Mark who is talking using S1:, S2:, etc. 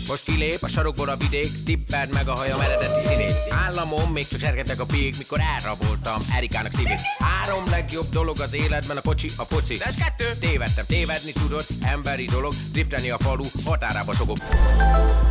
S1: Most kilép a sarokból a vidék, tippeld meg a hajam eredeti színét. Államom még csak sergetek a pék, mikor elraboltam Erikának szívét. 3 legjobb dolog az életben, a kocsi, a foci. De ez 2. Tévedtem, tévedni tudod, emberi dolog, driftelni a falu határába sogok.